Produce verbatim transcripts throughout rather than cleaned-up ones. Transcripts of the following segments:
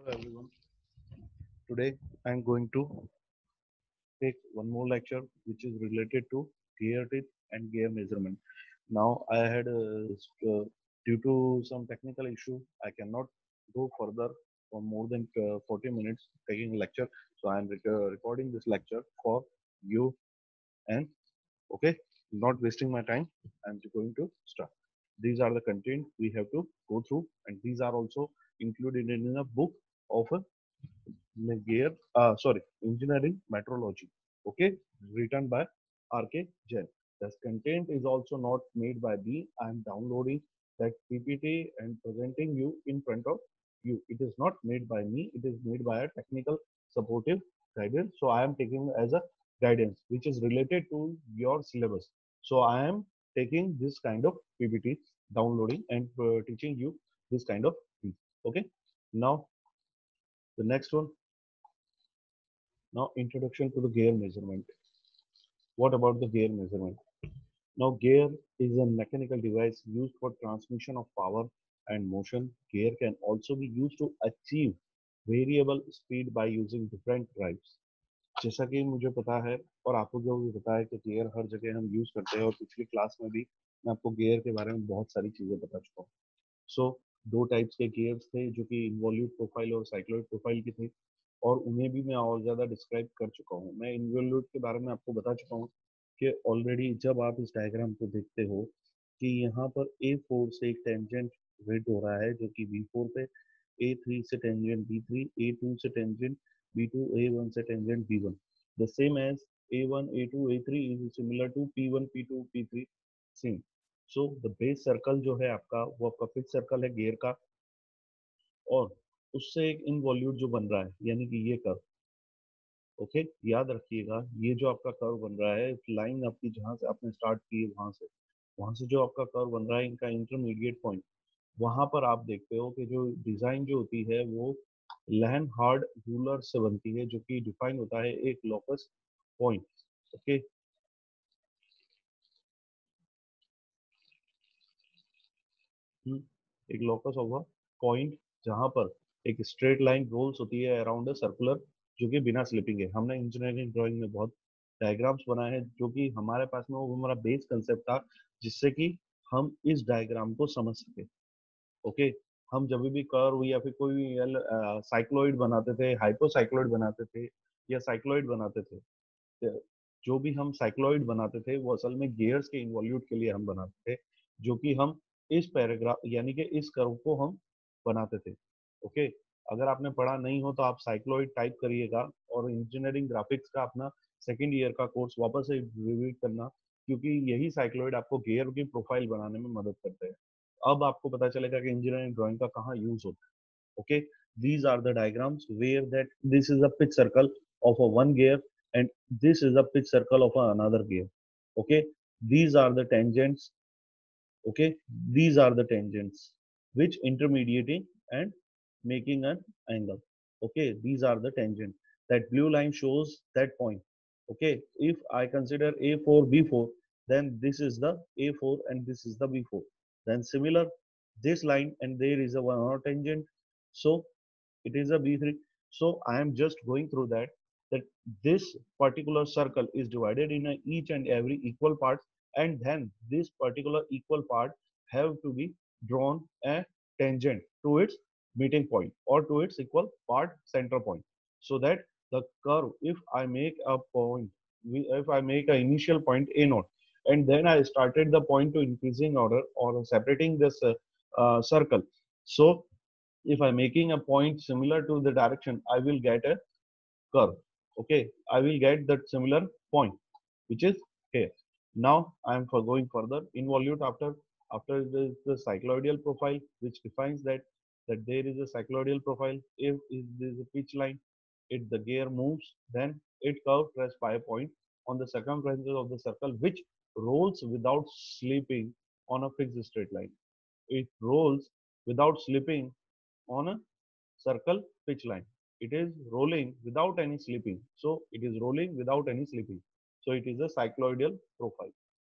everyone. Today I'm going to take one more lecture which is related to gear teeth and gear measurement. Now I had uh, s- uh, due to some technical issue I cannot go further for more than uh, forty minutes taking a lecture. So I am rec- uh, recording this lecture for you and okay, not wasting my time. I'm going to start. These are the content we have to go through, and these are also included in a book of a gear, uh, sorry, engineering metrology. Okay, written by R K Jain. This content is also not made by me. I am downloading that P P T and presenting you in front of you. It is not made by me. It is made by a technical supportive guidance. So I am taking as a guidance which is related to your syllabus. So I am taking this kind of P P T, downloading and uh, teaching you this kind of thing. Okay. Now the next one. Now, introduction to the gear measurement. What about the gear measurement? Now, gear is a mechanical device used for transmission of power and motion. Gear can also be used to achieve variable speed by using different drives. जैसा कि मुझे पता है और आपको जो भी पता है कि गियर हर जगह हम यूज करते हैं और पिछली क्लास में भी मैं आपको गियर के बारे में बहुत सारी चीजें बता चुका हूँ. सो so, दो टाइप्स के गियर्स थे जो कि इन्वॉल्यूट प्रोफाइल और साइक्लोइड प्रोफाइल की थे और उन्हें भी मैं और ज़्यादा डिस्क्राइब कर चुका हूँ. मैं इन्वॉल्यूट के बारे में आपको बता चुका हूँ कि ऑलरेडी जब आप इस डायग्राम को देखते हो कि यहाँ पर ए फोर से एक टेंजेंट रेड हो रहा है जो कि बी फोर पे, ए थ्री से tangent B three, A two से tangent B two, A one से tangent B one. The same as A one, A two, A three is similar to P one, P two, P three. Same. So the base circle जो है आपका वो आपका fix circle है gear का और उससे एक इनवॉल्यूट जो बन रहा है यानी कि ये कर्व. ओके, याद रखिएगा ये जो आपका कर्व बन रहा है लाइन आपकी जहां से आपने स्टार्ट की है वहां से वहां से जो आपका कर्व बन रहा है इनका इंटरमीडिएट पॉइंट, वहां पर आप देखते हो कि जो डिजाइन जो होती है वो लैन हार्ड रूलर से बनती है जो कि डिफाइन होता है एक लोकस पॉइंट. ओके. एक लोकस ऑफ अ पॉइंट जहां पर एक स्ट्रेट लाइन रोल्स होती है अराउंड अ सर्कुलर जो कि बिना स्लिपिंग है. हमने इंजीनियरिंग ड्राइंग में बहुत डायग्राम्स बनाए हैं जो कि हमारे पास में वो हमारा बेस कंसेप्ट था जिससे कि हम इस डायग्राम को समझ सके. ओके. हम जब भी कर्व या फिर कोई साइक्लोइड बनाते थे, हाइपोसाइक्लोइड बनाते थे या साइक्लोइड बनाते थे, तो जो भी हम साइक्लोइड बनाते थे वो असल में गियर्स के इन्वॉल्यूट के लिए हम बनाते थे जो कि हम इस पैराग्राफ यानी कि इस कर्व को हम बनाते थे. ओके. अगर आपने पढ़ा नहीं हो तो आप साइक्लोइड टाइप करिएगा और इंजीनियरिंग ग्राफिक्स का अपना सेकेंड ईयर का कोर्स वापस से रिवीट करना क्योंकि यही साइक्लोइड आपको गियर की प्रोफाइल बनाने में मदद करते हैं. अब आपको पता चलेगा कि इंजीनियरिंग ड्राइंग का कहाँ यूज होता है. Okay, these are the diagrams where that this is a pitch circle of a one gear and this is a pitch circle of another gear. Okay, these are the tangents. Okay, these are the tangents which intermediating and making an angle. Okay, these are the tangent. That blue line shows that point. Okay, if I consider a four, b four, then this is the a four and this is the b four. Then similar this line and there is a one more tangent, so it is a b three. So I am just going through that that this particular circle is divided in a each and every equal parts, and then this particular equal part have to be drawn a tangent to its meeting point or to its equal part center point, so that the curve, if I make a point, if I make an initial point a naught and then I started the point to increasing order or separating this uh, uh, circle, so if I'm making a point similar to the direction, I will get a curve. Okay, I will get that similar point, which is here. Now I am for going further. Involute after after the, the cycloidal profile, which defines that that there is a cycloidal profile. If is there is a pitch line, it the gear moves, then it curves pressed by a point on the circumference of the circle, which rolls without slipping on a fixed straight line. It rolls without slipping on a circle pitch line. It is rolling without any slipping. So it is rolling without any slipping. So it is a cycloidal profile.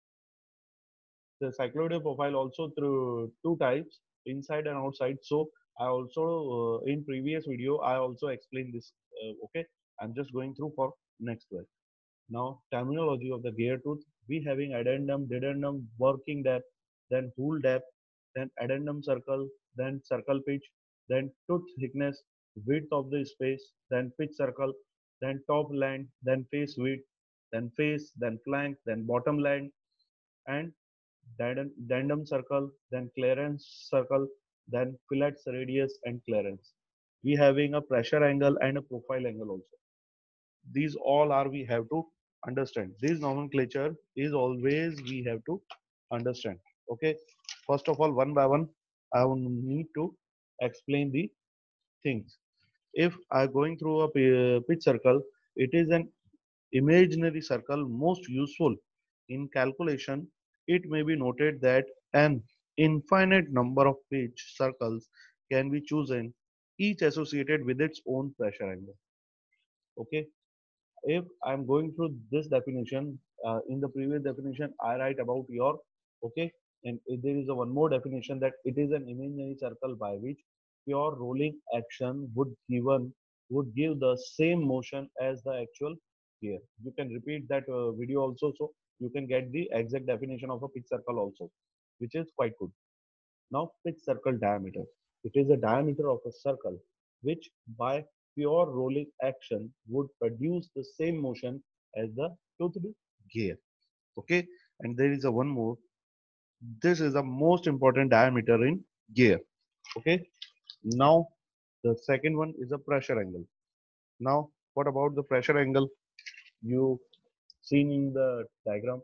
The cycloidal profile also through two types, inside and outside. So I also uh, in previous video I also explained this. Uh, okay, I'm just going through for next one. Now terminology of the gear tooth. We having addendum, dedendum, working depth, then tool depth, then addendum circle, then circle pitch, then tooth thickness, width of the space, then pitch circle, then top land, then face width, then face, then flank, then bottom land, and Dandum Dandum circle, then clearance circle, then fillets radius and clearance. We having a pressure angle and a profile angle also. These all are we have to understand. This nomenclature is always we have to understand. Okay. First of all, one by one, I will need to explain the things. If I going through a pi- pitch circle, it is an imaginary circle most useful in calculation. It may be noted that an infinite number of pitch circles can be chosen, each associated with its own pressure angle. Okay, if I'm going through this definition, uh, in the previous definition, I write about your, okay, and if there is a one more definition that it is an imaginary circle by which pure rolling action would given would give the same motion as the actual gear. You can repeat that uh, video also, so you can get the exact definition of a pitch circle also, which is quite good. Now, pitch circle diameter. It is the diameter of a circle which by pure rolling action would produce the same motion as the toothed gear. Okay, and there is a one more. This is the most important diameter in gear. Okay, now the second one is a pressure angle. Now, what about the pressure angle? You seen in the diagram.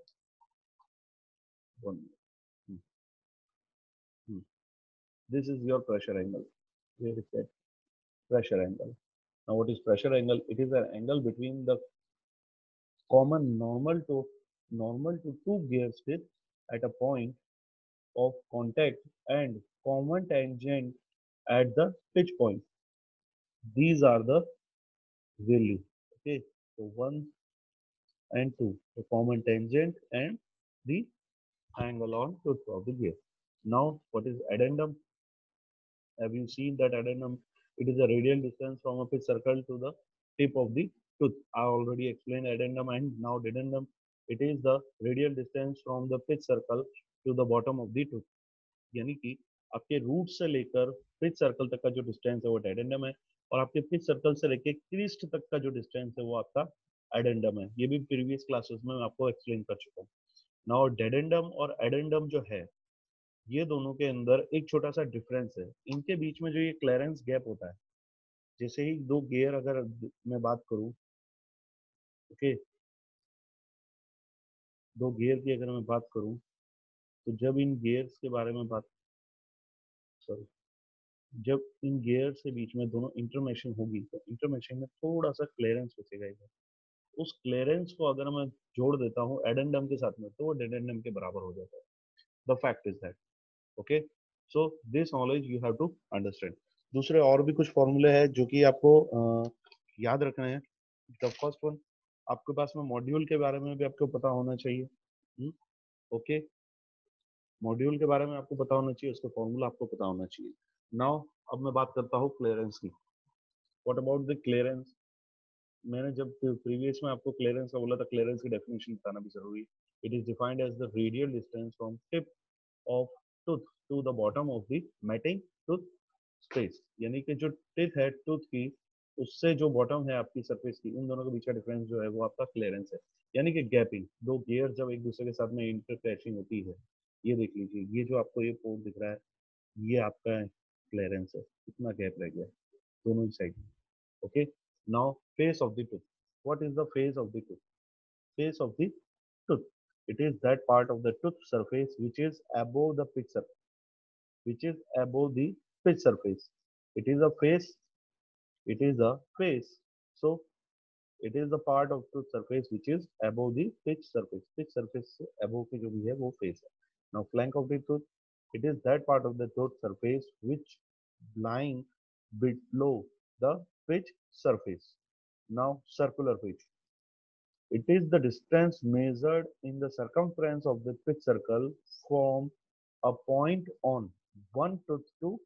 One. Hmm, hmm. This is your pressure angle. Where is that pressure angle? Now, what is pressure angle? It is an angle between the common normal to normal to two gears with at a point of contact and common tangent at the pitch point. These are the value. Okay, so one and two, the common tangent and the angle on tooth of the gear. Now, what is addendum? Have you seen that addendum? It is a radial distance from a pitch circle to the tip of the tooth. I already explained addendum and now dedendum. It is the radial distance from the pitch circle to the bottom of the tooth. यानी कि आपके root से लेकर pitch circle तक का जो distance है वो डेडेंडम है और आपके पिच सर्कल से लेकर क्रीस्ट तक का जो डिस्टेंस है वो आपका एडेंडम है. ये भी प्रीवियस क्लासेस में मैं आपको एक्सप्लेन कर चुका हूँ. नाउ डेडेंडम और एडेंडम जो है ये दोनों के अंदर एक छोटा सा डिफरेंस है. इनके बीच में जो ये क्लियरेंस गैप होता है, जैसे ही दो गियर अगर मैं बात करूं, ओके, दो गियर की अगर मैं बात करूं तो जब इन गियर्स के बारे में बात सॉरी जब इन गियर से बीच में दोनों इंटरमेशन होगी तो इंटरमेशन में थोड़ा सा क्लियरेंस बचेगा इधर. उस क्लियरेंस को अगर मैं जोड़ देता हूँ एडेंडम के साथ में तो वो डेडेंडम के बराबर हो जाता है. The fact is that. Okay, so this knowledge you have to understand. दूसरे और भी कुछ फॉर्मूले हैं जो कि आपको अ, याद रखने हैं. द फर्स्ट वन, आपके पास में मॉड्यूल के बारे में भी आपको पता होना चाहिए. Okay, okay? मॉड्यूल के बारे में आपको पता होना चाहिए, उसका फॉर्मूला आपको पता होना चाहिए. नाउ अब मैं बात करता हूँ क्लियरेंस की. What about the clearance? मैंने जब प्रीवियस में आपको क्लियरेंस का बोला था, क्लियरेंस की डेफिनेशन बताना भी जरूरी है. It is defined as the radial distance from tip of tooth to the bottom of the mating tooth space. यानी कि जो टिप है टूथ की उससे जो बॉटम है आपकी सरफेस की, उन दोनों के बीच का डिफरेंस जो है वो आपका क्लियरेंस है. यानी कि गैपिंग, दो गियर जब एक दूसरे के साथ में इंटरक्रैशिंग होती है, ये देख लीजिए, ये जो आपको ये पोर्ट दिख रहा है ये आपका क्लियरेंस है. कितना गैप रह गया दोनों ही side. Okay, now face of the tooth. What is the face of the tooth? Face of the tooth. It is that part of the tooth surface which is above the pitch surface, which is above the pitch surface. It is a face. It is a face. So it is the part of tooth surface which is above the pitch surface. Pitch surface से above के जो भी है वो face है. Now flank of the tooth. It is that part of the tooth surface which lying below the pitch surface. Now circular pitch. It is the distance measured in the circumference of the pitch circle from a point on one tooth to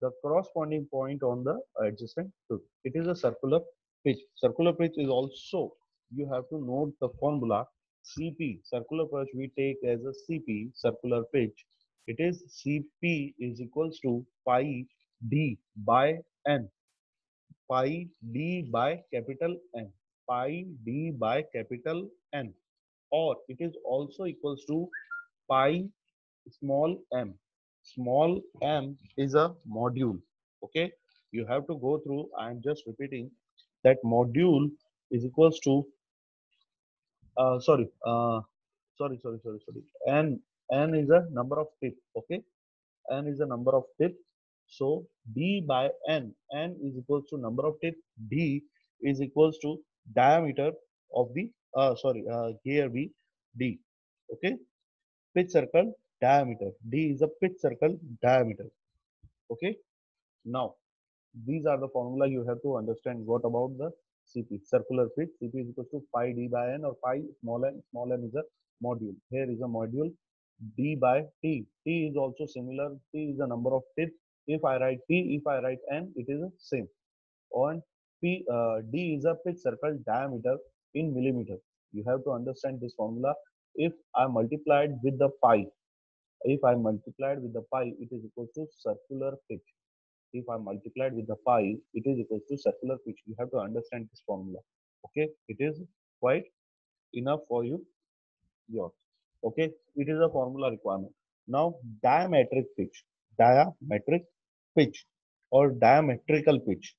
the corresponding point on the adjacent tooth. It is a circular pitch. Circular pitch is also, you have to note the formula C P. Circular pitch we take as a C P, circular pitch. It is C P is equals to pi d by n. Pi d by capital N. Pi d by capital N. Or it is also equals to pi small m. Small m is a module. Okay, you have to go through. I am just repeating that module is equals to uh, sorry uh, sorry sorry sorry sorry n n is a number of tip. Okay, n is a number of tip. So d by n, n is equals to number of tip, d is equals to diameter of the uh, sorry uh, here be d. Okay, pitch circle diameter, d is a pitch circle diameter. Okay, now these are the formula you have to understand. What about the C P? Circular pitch. C P is equal to pi d by n, or pi small n. Small n is a module. Here is a module. D by T. T is also similar. T is the number of tips. If I write T, if I write N, it is the same. On P, uh, D is a pitch circle diameter in millimeter. You have to understand this formula. If I multiplied with the pi, if I multiplied with the pi, it is equal to circular pitch. If I multiplied with the pi, it is equal to circular pitch. You have to understand this formula. Okay, it is quite enough for you. Yours. Okay, it is a formula requirement. Now, diametric pitch, diametric pitch, or diametrical pitch.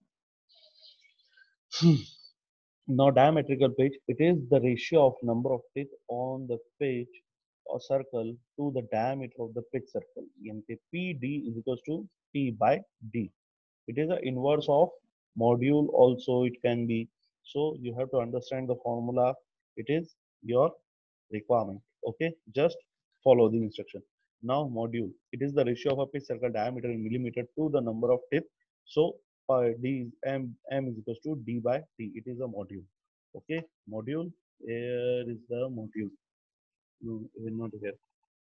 Now, diametrical pitch, it is the ratio of number of teeth on the pitch or circle to the diameter of the pitch circle. And P D is equals to P by D. It is the inverse of module also it can be. So you have to understand the formula. It is your requirement. Okay, just follow the instruction. Now module, it is the ratio of a pitch circle diameter in millimeter to the number of tip. So uh, d is m m is equals to d by t. It is a module. Okay, module, here is the module. No, not here.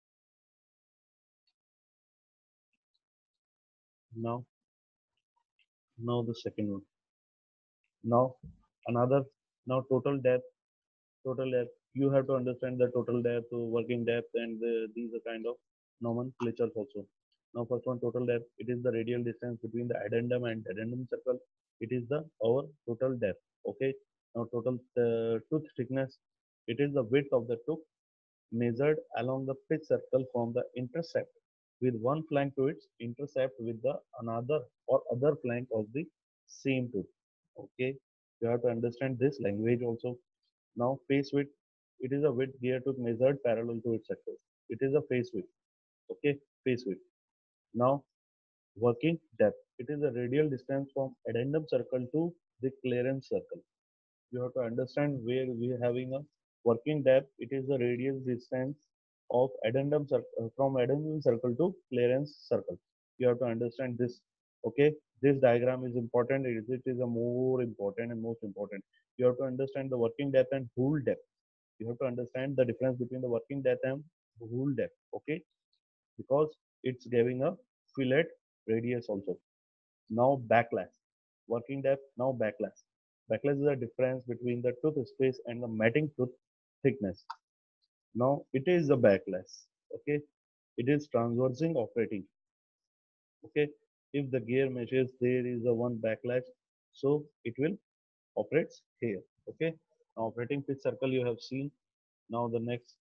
Now, now the second one. Now another. Now total depth. Total depth. You have to understand the total depth, uh, working depth, and uh, these are kind of nomenclatures also. Now, first one, total depth. It is the radial distance between the addendum and addendum circle. It is the our total depth. Okay. Now, total uh, tooth thickness. It is the width of the tooth measured along the pitch circle from the intercept with one flank to its intercept with the another or other flank of the same tooth. Okay. You have to understand this language also. Now face width, it is a width gear tooth measured parallel to its axis. It is a face width. Okay, face width. Now working depth, it is a radial distance from addendum circle to the clearance circle. You have to understand where we are having a working depth. It is the radius distance of addendum circle from addendum circle to clearance circle. You have to understand this. Okay, this diagram is important. It is, it is a more important and most important. You have to understand the working depth and hole depth. You have to understand the difference between the working depth and hole depth. Okay, because it's giving a fillet radius also. Now backlash, working depth. Now backlash. Backlash is the difference between the tooth space and the matting tooth thickness. Now it is the backlash. Okay, it is transversing operating. Okay, if the gear measures there is a one backlash, so it will operates here. Okay, now operating pitch circle you have seen. Now the next.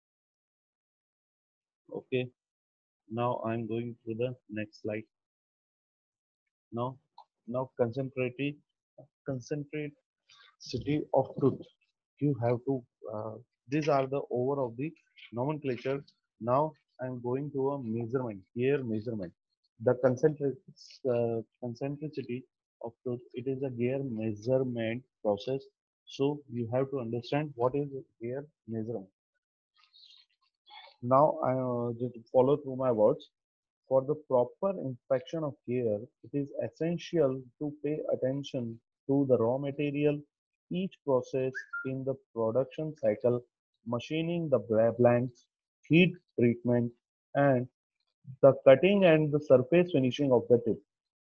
Okay, now I'm going to the next slide. Now, now concentrate concentrate city of truth. You have to. Uh, these are the over of the nomenclature. Now I'm going to a measurement. Here measurement. The concentric uh, concentricity of truth. It is a gear measurement process. So you have to understand what is gear measurement. Now I uh, just follow through my words. For the proper inspection of gear, it is essential to pay attention to the raw material, each process in the production cycle, machining the bla- blanks, heat treatment, and the cutting and the surface finishing of the tip.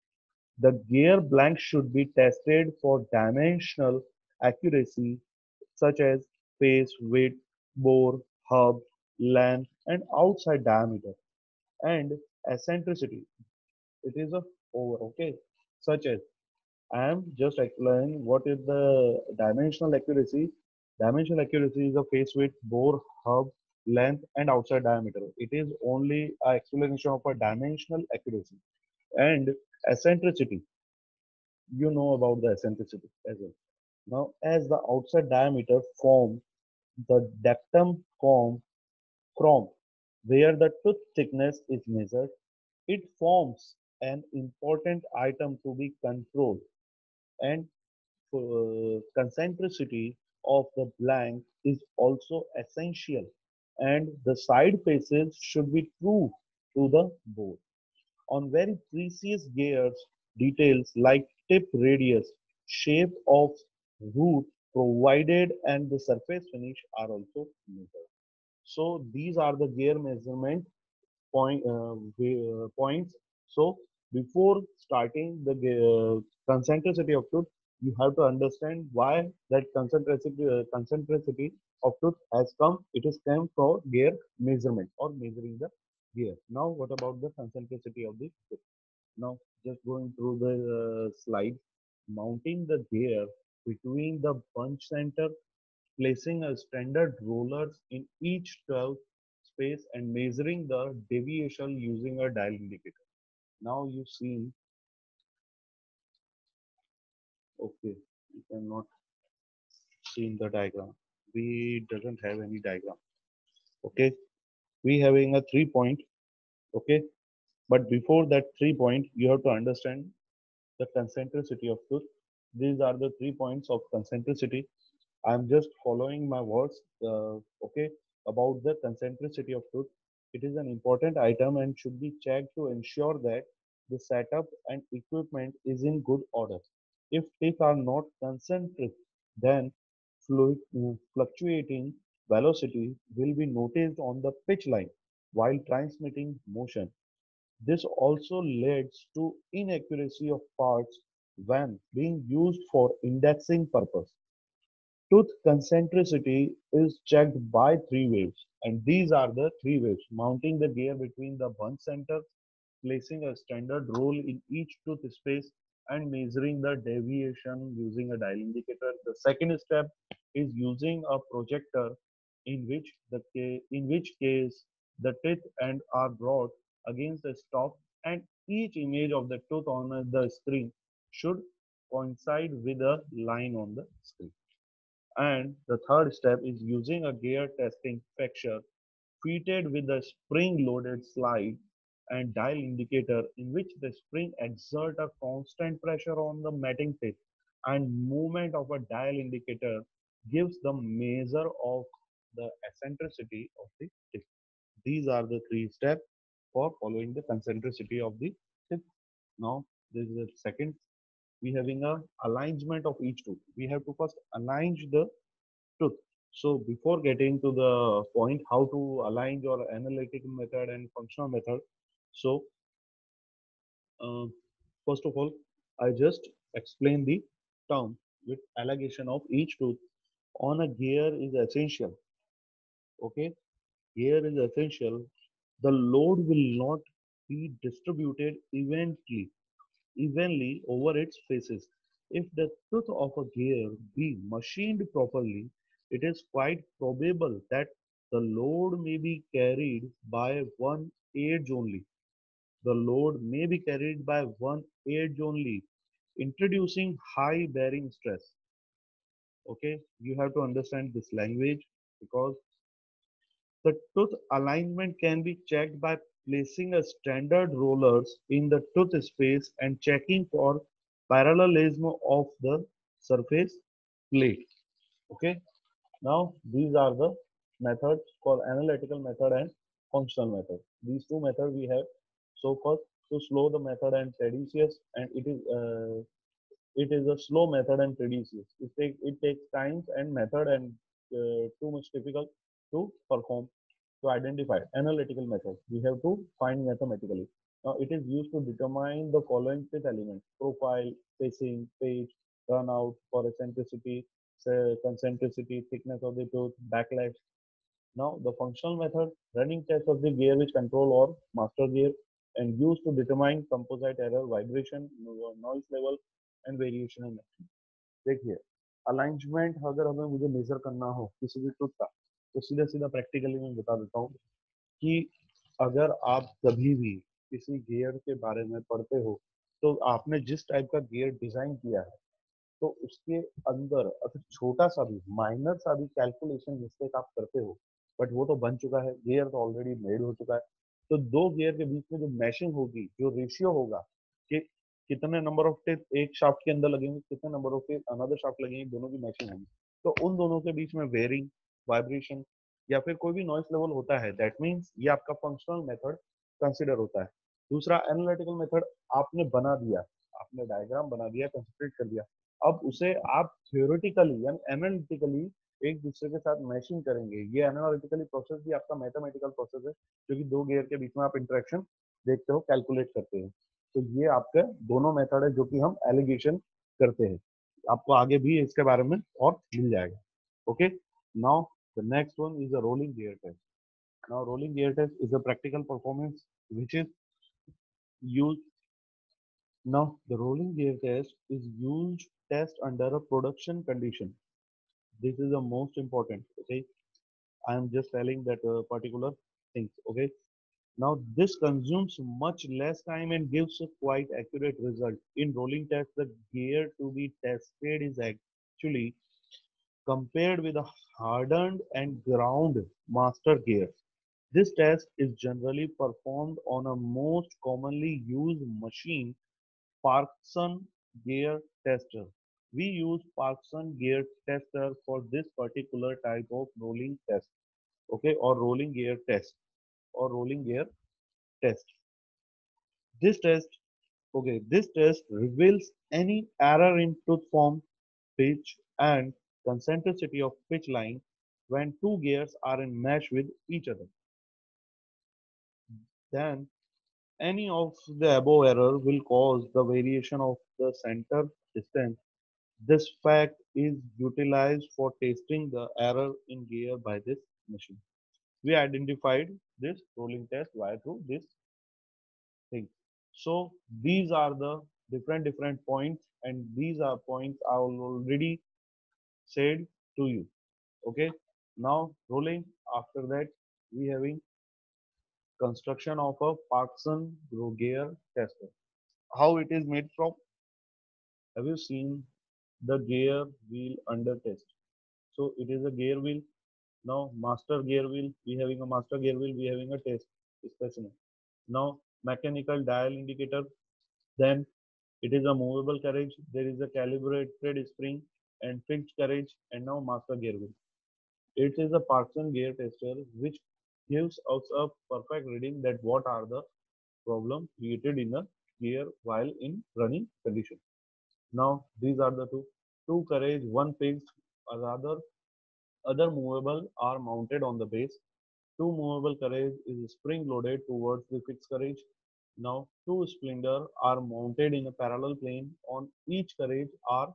The gear blank should be tested for dimensional accuracy such as face, width, bore, hub, length, and outside diameter, and eccentricity. It is a over, okay, such as I am just explaining what is the dimensional accuracy. Dimensional accuracy is a face width, bore, hub, length, and outside diameter. It is only a explanation of a dimensional accuracy. And eccentricity, you know about the eccentricity as well. Now, as the outside diameter forms the dectum form from where the tooth thickness is measured, it forms an important item to be controlled, and uh, concentricity of the blank is also essential, and the side faces should be true to the board. On very precious gears, details like tip radius, shape of root provided, and the surface finish are also measured. So these are the gear measurement point uh, wa- uh, points. So before starting the uh, concentricity of truth, you have to understand why that concentricity uh, concentricity of truth has come. It is come for gear measurement or measuring the gear. Now, what about the concentricity of the truth? Now, just going through the uh, slide, mounting the gear between the bunch center, placing a standard rollers in each twelve space, and measuring the deviation using a dial indicator. Now you see, okay, you cannot see in the diagram. We doesn't have any diagram. Okay, we having a three point. Okay, but before that three point, you have to understand the concentricity of truth. These are the three points of concentricity. I'm just following my words, uh, okay, about the concentricity of truth. It is an important item and should be checked to ensure that the setup and equipment is in good order. If teeth are not concentric, then fluid, uh, fluctuating velocity will be noticed on the pitch line while transmitting motion. This also leads to inaccuracy of parts when being used for indexing purpose. Tooth concentricity is checked by three waves, and these are the three waves: mounting the gear between the bunch centers, placing a standard roll in each tooth space, and measuring the deviation using a dial indicator. The second step is using a projector, in which the ca- in which case the teeth and are brought against the stop, and each image of the tooth on the screen should coincide with a line on the screen. And the third step is using a gear testing fixture fitted with a spring-loaded slide and dial indicator, in which the spring exert a constant pressure on the matting tip, and movement of a dial indicator gives the measure of the eccentricity of the tip. These are the three steps for following the concentricity of the tip. Now, this is the second. We having a alignment of each tooth. We have to first align the truth. So before getting to the point how to align your analytical method and functional method, so uh, first of all, I just explain the term with allegation of each tooth on a gear is essential. Okay, gear is essential. The load will not be distributed evenly evenly over its faces. If the tooth of a gear be machined properly, it is quite probable that the load may be carried by one edge only. The load may be carried by one edge only, introducing high bearing stress. Okay, you have to understand this language because the tooth alignment can be checked by placing a standard rollers in the tooth space and checking for parallelism of the surface plate. Okay. Now these are the methods called analytical method and functional method. These two methods we have. So first to slow the method and tedious, and it is uh, it is a slow method and tedious. It take it takes times and method and uh, too much difficult to perform. To identify analytical method, we have to find mathematically. Now it is used to determine the following fifth elements: profile, spacing, pitch, turnout, for eccentricity, say, concentricity, thickness of the tooth, backlash. Now the functional method, running test of the gear which control or master gear and used to determine composite error, vibration, no- noise level and variation in action. देखिए, alignment अगर हमें मुझे major करना हो किसी भी tooth का, तो सीधा सीधा प्रैक्टिकली मैं बता देता हूँ कि अगर आप कभी भी किसी गियर के बारे में पढ़ते हो, तो आपने जिस टाइप का गियर डिजाइन किया है, तो उसके अंदर अगर छोटा सा भी माइनर सा भी कैलकुलेशन मिस्टेक आप करते हो, बट वो तो बन चुका है, गियर तो ऑलरेडी मेड हो चुका है, तो दो गियर के बीच में जो मैशिंग होगी, जो रेशियो होगा कि कितने नंबर ऑफ टेप एक शाफ्ट के अंदर लगेंगे, कितने number of tape another shaft लगेंगे, दोनों की मैचिंग होगी, तो उन दोनों के बीच में वेरिंग, वाइब्रेशन या फिर कोई भी नॉइस लेवल होता है, दैट मीन्स ये आपका फंक्शनल मेथड कंसिडर होता है। दूसरा एनालिटिकल मेथड, आपने बना दिया, आपने डायग्राम बना दिया, कंसंट्रेट कर दिया, अब उसे आप थ्योरेटिकली यानी एनालिटिकली एक दूसरे के साथ मैचिंग करेंगे। ये एनालिटिकली प्रोसेस भी आपका मैथमेटिकल प्रोसेस है, जो कि दो गियर के बीच में आप इंटरेक्शन देखते हो, कैलकुलेट करते हैं। तो ये आपके दोनों मेथड है जो कि हम एलिगेशन करते हैं। आपको आगे भी इसके बारे में और मिल जाएगा। Okay, now the next one is a rolling gear test. Now rolling gear test is a practical performance which is used. Now the rolling gear test is used test under a production condition. This is the most important. Okay, I am just telling that uh, particular things. Okay, now this consumes much less time and gives a quite accurate result. In rolling test, the gear to be tested is actually compared with a hardened and ground master gear. This test is generally performed on a most commonly used machine, Parkson gear tester. We use Parkson gear tester for this particular type of rolling test, okay, or rolling gear test, or rolling gear test. This test, okay, this test reveals any error in tooth form, pitch, and concentricity of pitch line when two gears are in mesh with each other. Then any of the above error will cause the variation of the center distance. This fact is utilized for testing the error in gear by this machine. We identified this rolling test via through this thing. So these are the different different points, and these are points I already said to you. Okay. Now rolling. After that, we having construction of a Parkson gear tester. How it is made from? Have you seen the gear wheel under test? So it is a gear wheel. Now master gear wheel, we having a master gear wheel, we having a test specimen. Now mechanical dial indicator, then it is a movable carriage, there is a calibrated spring and fixed carriage, and now master gear wheel. It is a Parkson gear tester which gives us a perfect reading that what are the problem created in a gear while in running condition. Now these are the two. Two carriage, one fixed, another other movable are mounted on the base. Two movable carriage is spring loaded towards the fixed carriage. Now two splinder are mounted in a parallel plane on each carriage are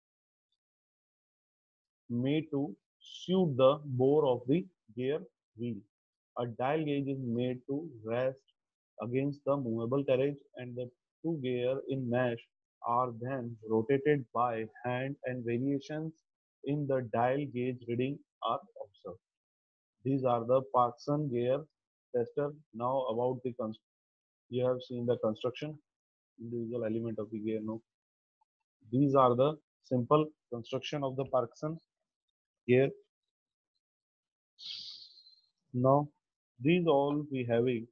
made to suit the bore of the gear wheel. A dial gauge is made to rest against the movable carriage and the two gear in mesh are then rotated by hand and variations in the dial gauge reading are observed. These are the Parkson gear tester. Now about the cons you have seen the construction, individual element of the gear. Now these are the simple construction of the Parkson gear. Now these all we having.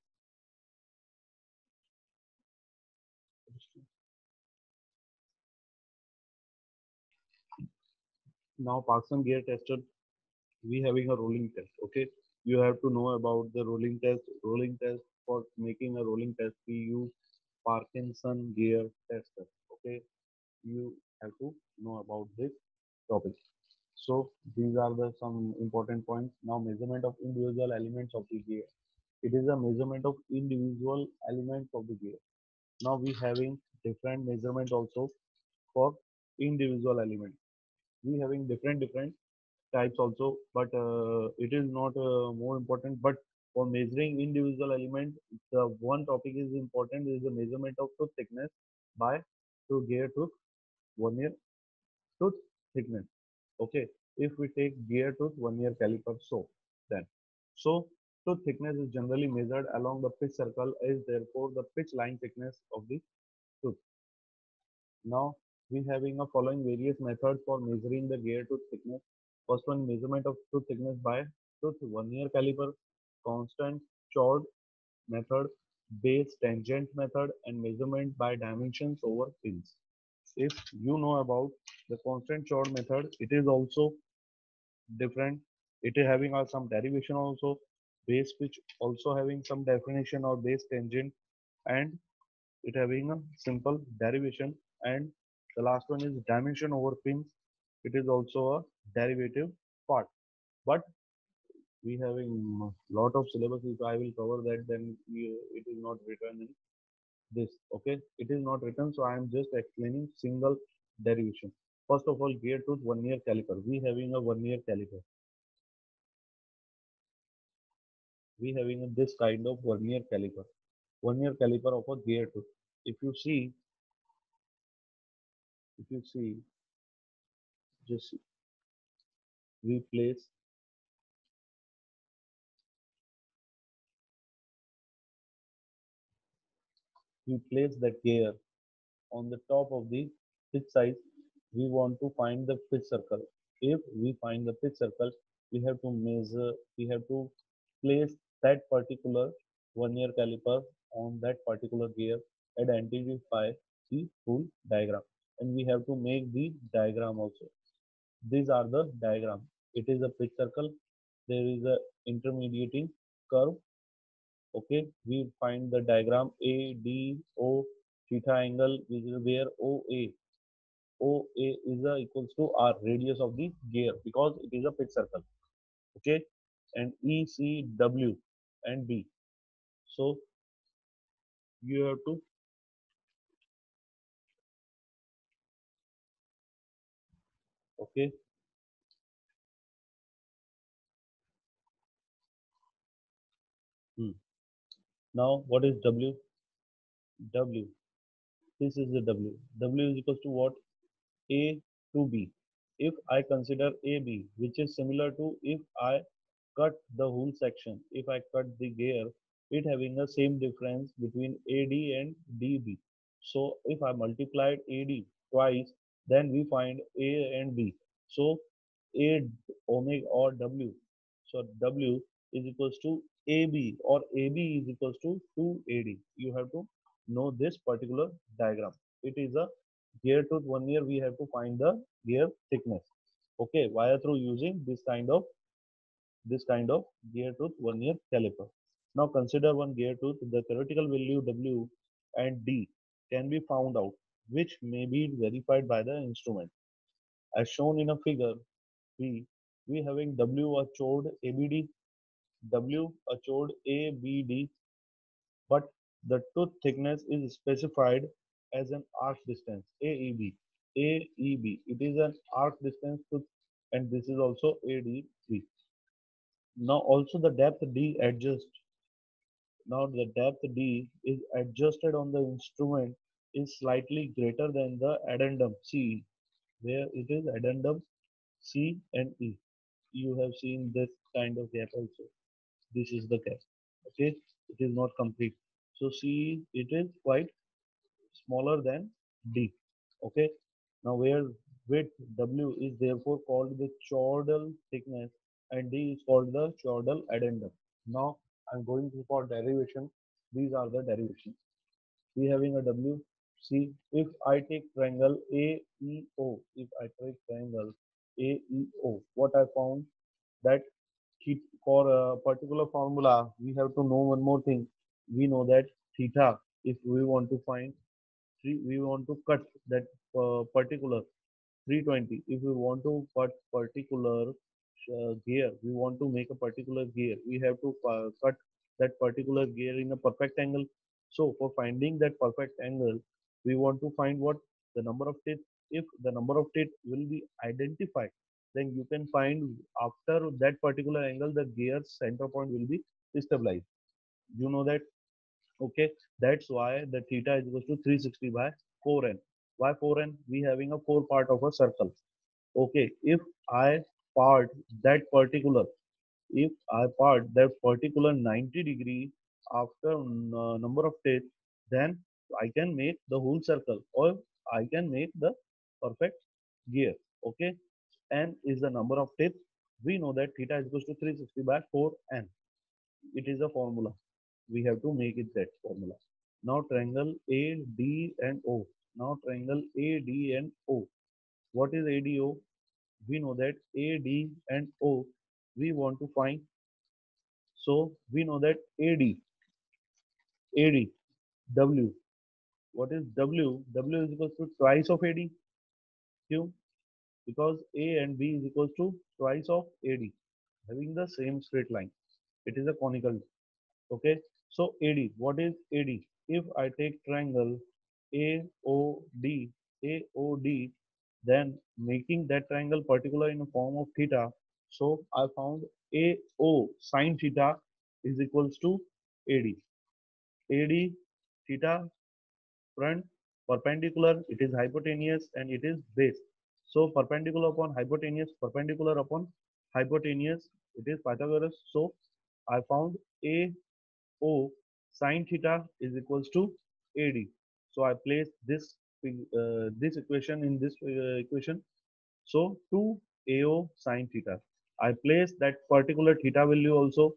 Now Parkson gear tester, we having a rolling test. Okay, you have to know about the rolling test. Rolling test, for making a rolling test, we use Parkinson gear tester. Okay, you have to know about this topic. So these are the some important points. Now measurement of individual elements of the gear. It is a measurement of individual elements of the gear. Now we having different measurement also for individual element. We having different different types also, but uh, it is not uh, more important. But for measuring individual element, the one topic is important is the measurement of tooth thickness by to gear tooth one year tooth thickness. Okay, if we take gear tooth one year caliper, so then so tooth thickness is generally measured along the pitch circle, is therefore the pitch line thickness of the tooth. Now we having a following various methods for measuring the gear tooth thickness. First one, measurement of tooth thickness by tooth one year caliper, constant chord method, base tangent method, and measurement by dimensions over pins. If you know about the constant chord method, it is also different. It is having uh, some derivation also, base pitch also having some definition or base tangent, and it having a simple derivation. And the last one is dimension over pins. It is also a derivative part. But we having a lot of syllabus. If I will cover that, then we, it is not written in this. Okay, it is not written, so I am just explaining single derivation. First of all, gear tooth one year caliper. We having a one year caliper. We having a, this kind of one year caliper. One year caliper of a gear tooth. If you see, if you see, just we place we place the gear on the top of the pitch size. We want to find the pitch circle. If we find the pitch circle, we have to measure, we have to place that particular one year caliper on that particular gear and identify the full diagram. And we have to make the diagram also. These are the diagram. It is a pitch circle. There is a intermediating curve. Okay, we find the diagram A D O theta angle is where O A O A is a equals to R radius of the gear because it is a pitch circle. Okay, and E C W and B. So you have to okay. Hmm. Now what is W? W. This is the W. W is equals to what? A to B. If I consider A B, which is similar to if I cut the whole section. If I cut the gear, it having the same difference between A D and D B. So if I multiplied A D twice, then we find A and B. So A omega or W. So W is equals to A B or A B is equals to two A D. You have to know this particular diagram. It is a gear tooth one year we have to find the gear thickness. Okay, via through using this kind of this kind of gear tooth one year caliper. Now consider one gear tooth, the theoretical value W and D can be found out, which may be verified by the instrument. As shown in a figure, we we having W a chord A B D, W a chord A B D, but the tooth thickness is specified as an arc distance A E B. A E B. It is an arc distance tooth, and this is also A D B. Now also the depth D adjust. Now the depth D is adjusted on the instrument is slightly greater than the addendum C, where it is addendum C and E. You have seen this kind of gap also. This is the gap. Okay, it is not complete. So C it is quite smaller than D. Okay, now where width W is therefore called the chordal thickness and D is called the chordal addendum. Now I'm going to for derivation. These are the derivations. We having a W. See, if I take triangle A E O, if I take triangle A E O, what I found that for a particular formula, we have to know one more thing. We know that theta, if we want to find three, we want to cut that uh, particular three twenty. If we want to cut particular uh, gear, we want to make a particular gear, we have to uh, cut that particular gear in a perfect angle. So for finding that perfect angle, we want to find what the number of teeth. If the number of teeth will be identified, then you can find after that particular angle the gear's center point will be stabilized. You know that. Okay, that's why the theta is equals to three sixty by four n. Why four n? We having a four part of a circle. Okay, if I part that particular, if I part that particular ninety degree after uh, number of teeth, then I can make the whole circle, or I can make the perfect gear. Okay, n is the number of teeth. We know that theta is equals to three sixty by four n. It is a formula. We have to make it that formula. Now triangle A, D and O. Now triangle A, D and O. What is A D O? We know that A, D and O we want to find. So we know that A D, A D, W. What is W? W is equals to twice of A D. Q. Because A and B is equals to twice of A D. Having the same straight line. It is a conical. Okay. So A D. What is A D? If I take triangle A O D, A O D, then making that triangle particular in the form of theta. So I found A O sine theta is equals to A D. A D theta front perpendicular, it is hypotenuse and it is base. So perpendicular upon hypotenuse, perpendicular upon hypotenuse, it is Pythagoras. So I found A O sine theta is equals to A D. So I place this uh, this equation in this uh, equation. So two A O sine theta. I place that particular theta value also.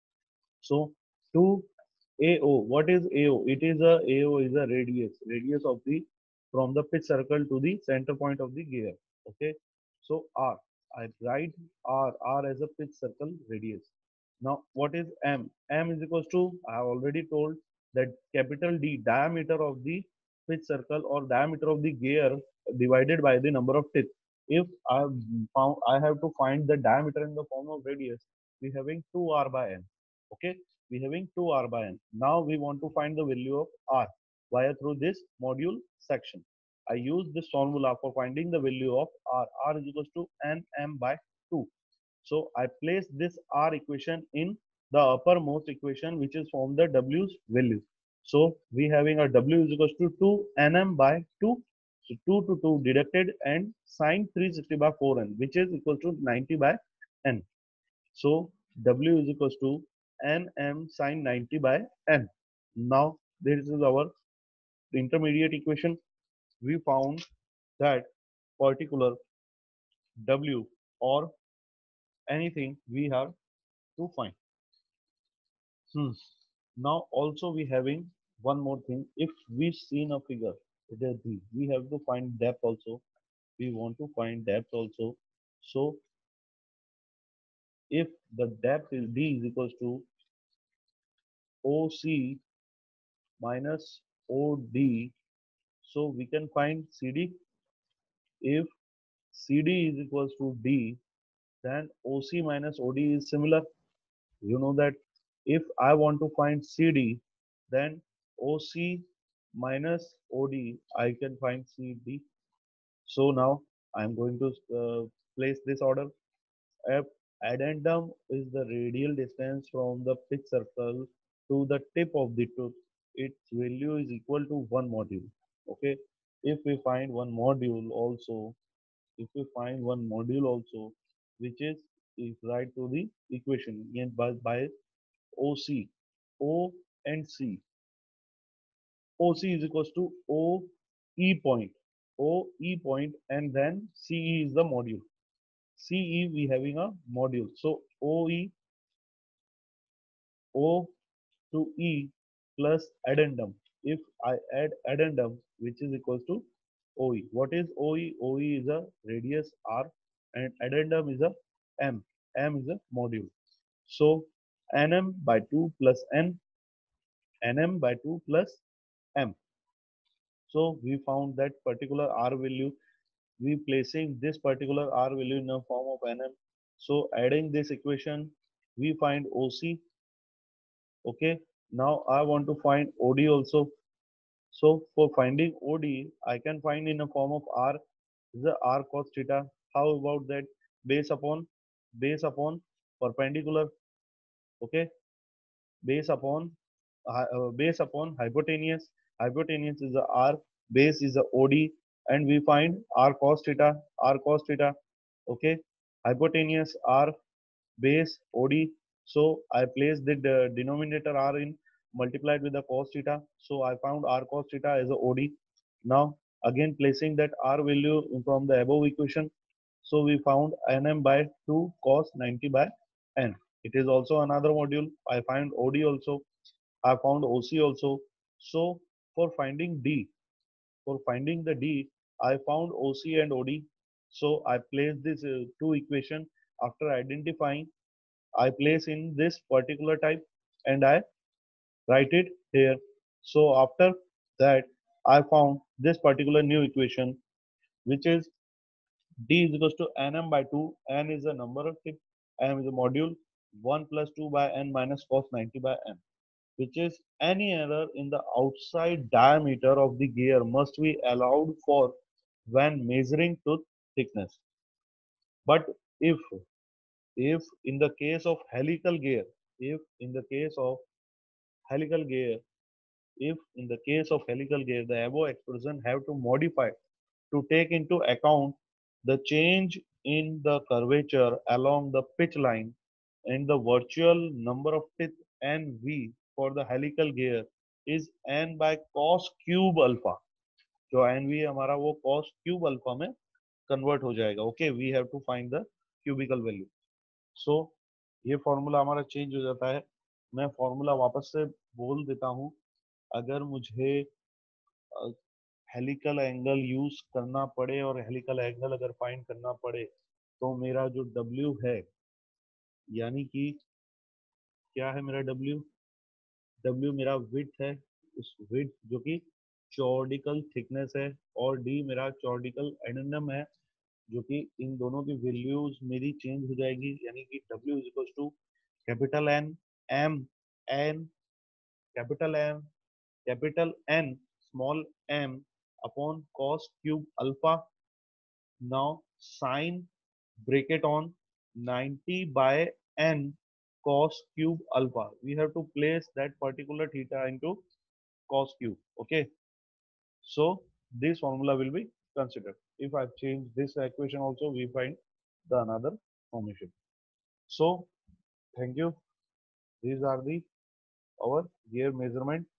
So two A O. What is A O? It is a A O is a radius. Radius of the from the pitch circle to the center point of the gear. Okay. So R. I write R R as a pitch circle radius. Now what is M? M is equals to, I have already told that capital D diameter of the pitch circle or diameter of the gear divided by the number of teeth. If I have found I have to find the diameter in the form of radius, we having two R by N. Okay, we having two R by N. Now we want to find the value of R via through this module section. I use this formula for finding the value of R. R is equals to N M by two. So I place this R equation in the uppermost equation which is from the W's value. So we having a W is equals to two N M by two. So two to two deducted and sine three sixty by four N which is equal to ninety by N. So W is equals to N M sine ninety by N. Now this is our intermediate equation. We found that particular W or anything we have to find. Hmm. Now also we having one more thing. If we seen a figure, it is D. We have to find depth also. We want to find depth also. So if the depth is D is equals to O C minus O D, so we can find C D. If C D is equals to D, then O C minus O D is similar. You know that if I want to find C D, then O C minus O D, I can find C D. So now I'm going to uh, place this order. F addendum is the radial distance from the pitch circle to the tip of the tooth. Its value is equal to one module. Okay. If we find one module also, if we find one module also, which is is right to the equation and by, by O C, O and C. O C is equals to O E point, O E point, and then C E is the module. C E we having a module. So O E, O to E plus addendum. If I add addendum, which is equals to O E. What is O E? O E is a radius R and addendum is a M. M is a module. So N M by two plus N, N M by two plus M. So we found that particular R value, we placing this particular R value in the form of N M. So adding this equation, we find O C Okay, now I want to find O D also. So for finding O D, I can find in a form of R, the R cos theta. How about that? Base upon base upon perpendicular. Okay, base upon hy- uh, base upon hypotenuse. Hypotenuse is the R, base is the O D, and we find R cos theta. R cos theta. Okay, hypotenuse R, base O D. So I place the de- denominator R in multiplied with the cos theta. So I found R cos theta as a O D. Now again placing that R value from the above equation. So we found Nm by two cos ninety by N. It is also another module. I find O D also. I found O C also. So for finding D, for finding the D, I found O C and O D. So I place this uh, two equation after identifying. I place in this particular type and I write it here. So after that, I found this particular new equation, which is D is equals to Nm by two. N is the number of tip. M is a module. one plus two by N minus cos ninety by N, which is any error in the outside diameter of the gear must be allowed for when measuring tooth thickness. But if if in the case of helical gear, if in the case of helical gear, if in the case of helical gear, the above expression have to modify to take into account the change in the curvature along the pitch line and the virtual number of teeth N V for the helical gear is N by cos cube alpha. जो N V है हमारा वो cos cube alpha में convert हो जाएगा. Okay, we have to find the cubical value. So ये formula हमारा change हो जाता है. मैं फॉर्मूला वापस से बोल देता हूँ. अगर मुझे हेलिकल एंगल यूज करना पड़े और हेलिकल एंगल अगर फाइंड करना पड़े तो मेरा जो W है, यानी कि क्या है मेरा W? W मेरा विड्थ है, उस विड्थ जो कि चॉर्डिकल थिकनेस है, और D मेरा चॉर्डिकल एडेंडम है, जो कि इन दोनों की वैल्यूज मेरी चेंज हो जाएगी. यानी कि W is equal to capital N M N capital M capital N small m upon cos cube alpha. Now sine bracket on ninety by n cos cube alpha. We have to place that particular theta into cos cube. Okay. So this formula will be considered. If I change this equation also, we find the another formation. So thank you. These are the our gear measurement